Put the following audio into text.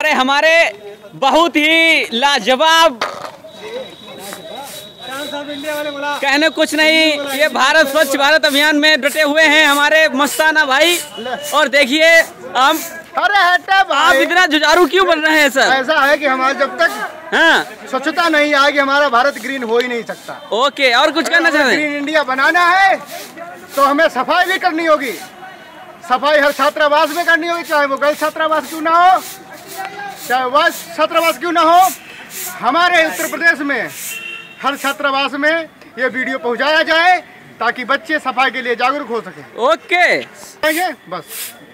हमारे बहुत ही लाजवाब, कहने कुछ नहीं, ये भारत स्वच्छ भारत अभियान में डटे हुए हैं हमारे मस्ताना भाई। और देखिए हम, अरे आप इतना जुझारू क्यों बन रहे हैं सर? ऐसा है कि हमारे जब तक स्वच्छता नहीं आएगी हमारा भारत ग्रीन हो ही नहीं सकता। ओके, और कुछ करना चाहते हैं? ग्रीन इंडिया बनाना है तो हमें सफाई भी करनी होगी। सफाई हर छात्रावास में करनी होगी, चाहे वो गर्ल्स छात्रावास क्यों ना हो, चाहे बॉयज छात्रावास क्यों ना हो। हमारे उत्तर प्रदेश में हर छात्रावास में ये वीडियो पहुंचाया जाए ताकि बच्चे सफाई के लिए जागरूक हो सके। ओके, बस।